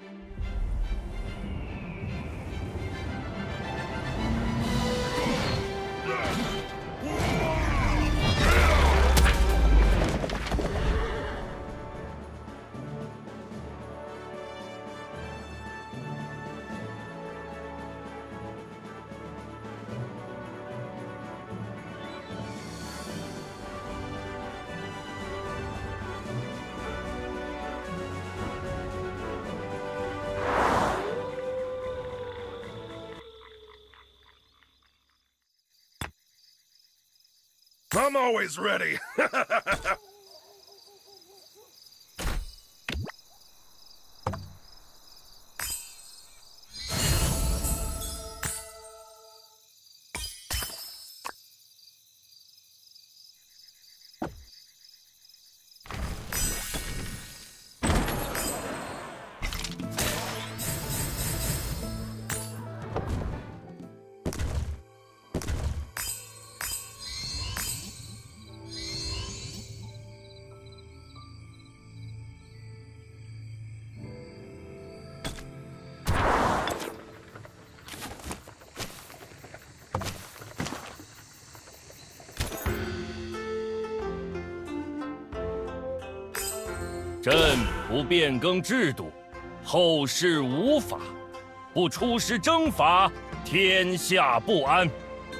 I'm always ready. 朕不变更制度，后世无法；不出师征伐，天下不安。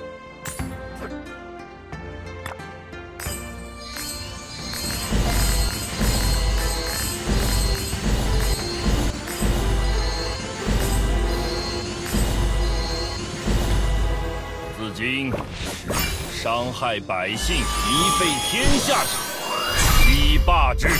自今是伤害百姓、糜废天下者，悉罢之。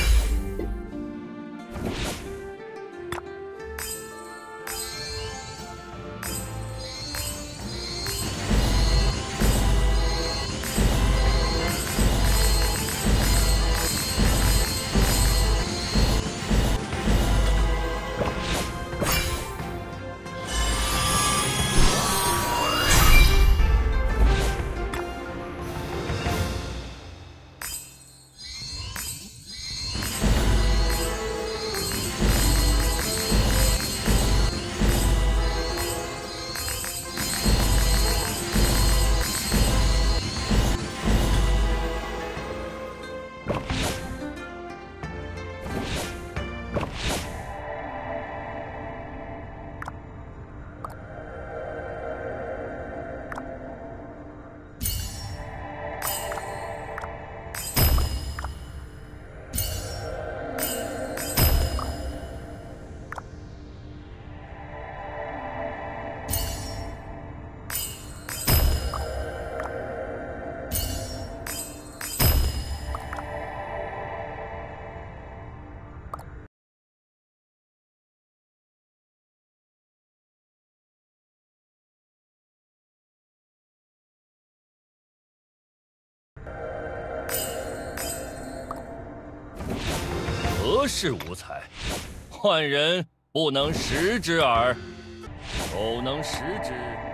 何事无才？宦人不能识之耳，苟能识之。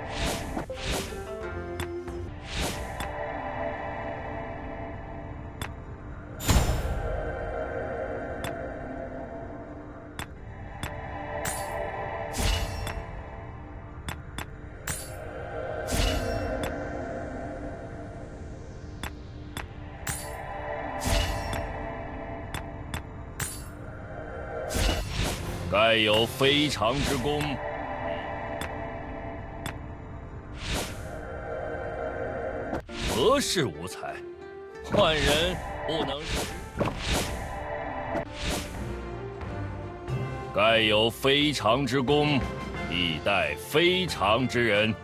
盖有非常之功，何事无才？宦人不能识。盖有非常之功，以待非常之人。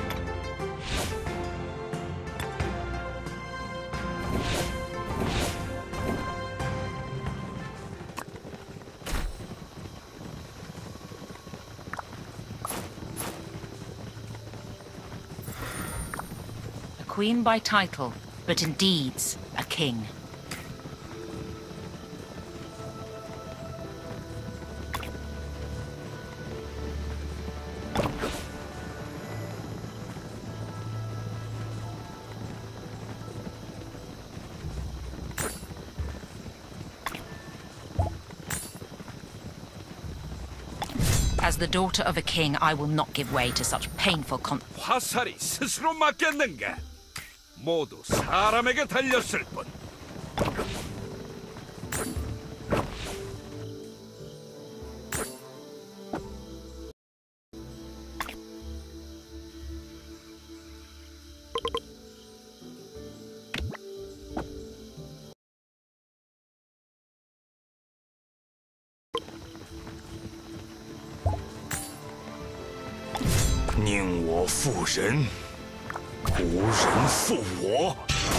Queen by title, but in deeds a king. As the daughter of a king, I will not give way to such painful 화살이 스스로 맞겠는가? 모두 사람에게 달렸을 뿐. 宁我负人，无人负我。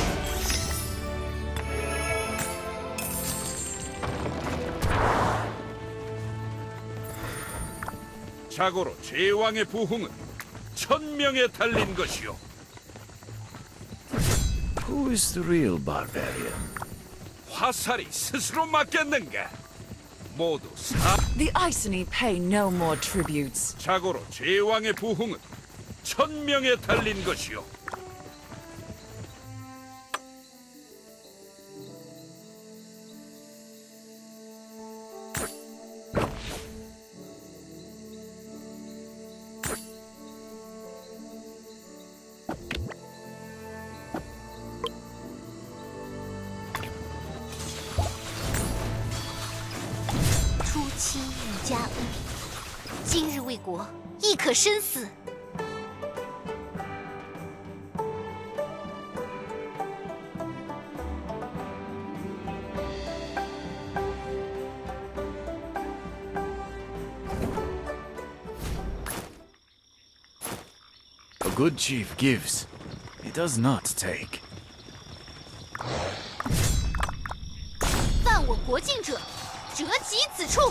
자고로 제왕의 부흥은 1000명에 달린 것이요. Who is the real barbarian? 화살이 스스로 맞겠는가? 모두 The Iceni pay no more tributes. 자고로 제왕의 부흥은 1000명에 달린 것이요. 妻与家恩，今日为国，亦可生死。 A good chief gives, he does not take. 犯我国境者，折戟此处。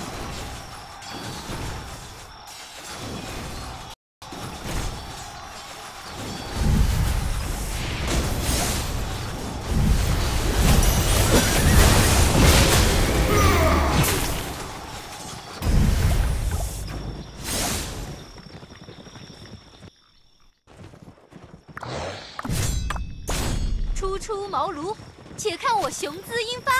初出茅庐，且看我雄姿英发。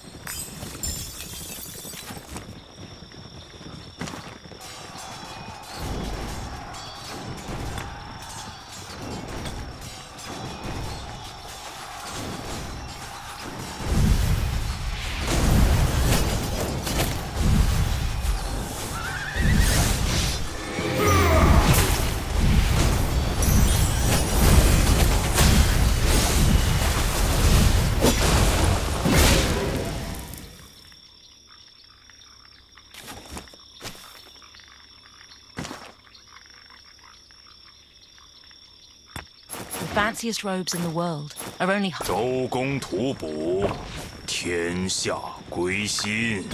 The fanciest robes in the world are only 周公吐哺，天下归心。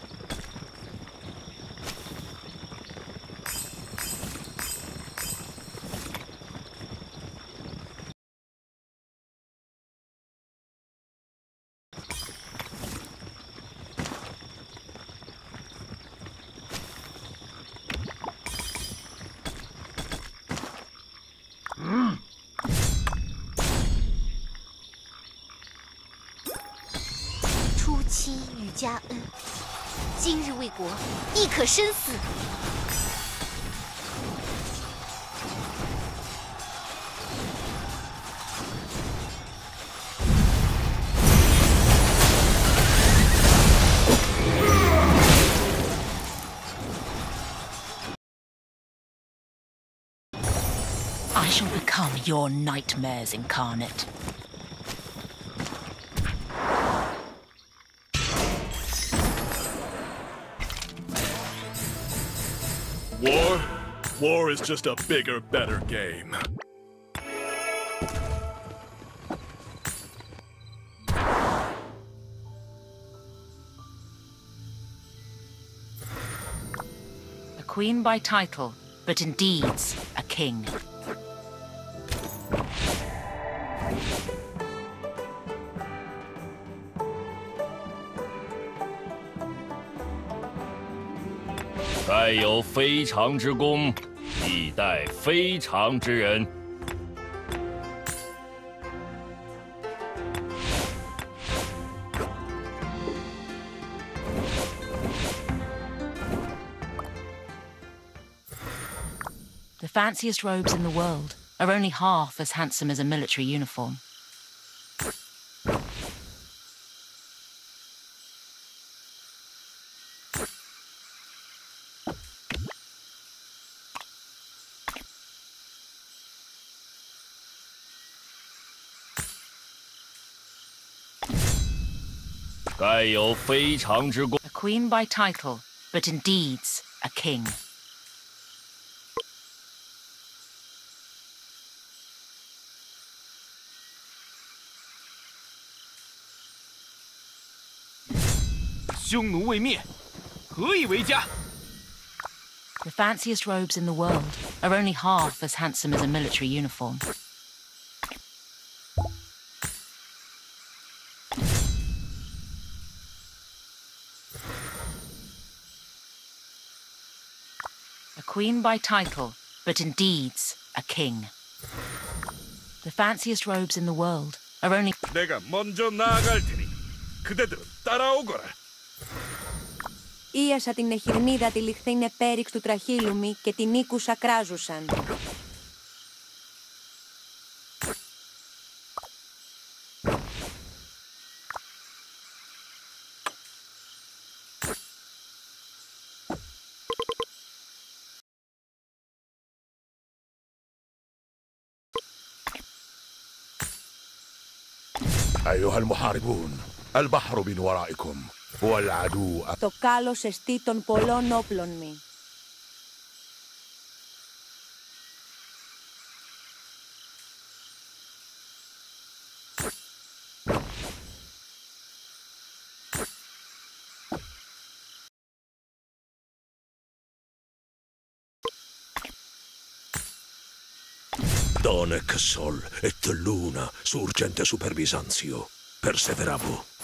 初妻与家恩，今日为国，亦可生死。 I shall become your nightmares incarnate. War is just a bigger, better game. A queen by title, but in deeds, a king. "待有非常之功，必待非常之人。" fanciest robes in the world are only half as handsome as a military uniform. A queen by title, but in deeds, a king. The fanciest robes in the world are only half as handsome as a military uniform. A queen by title, but in deeds, a king. The fanciest robes in the world are only... 내가 먼저 나아갈 테니 그대들은 따라오거라. Ίασα την εχυρνίδα τη λιχθήνε πέριξ του τραχύλουμι και την οίκουσα κράζουσαν. أيها المحاربون، البحر من ورائكم والعدو. Το κάλος εστί των πολλών όπλων μη. Donec sol et luna surgente super Bisanzio. Perseveravo.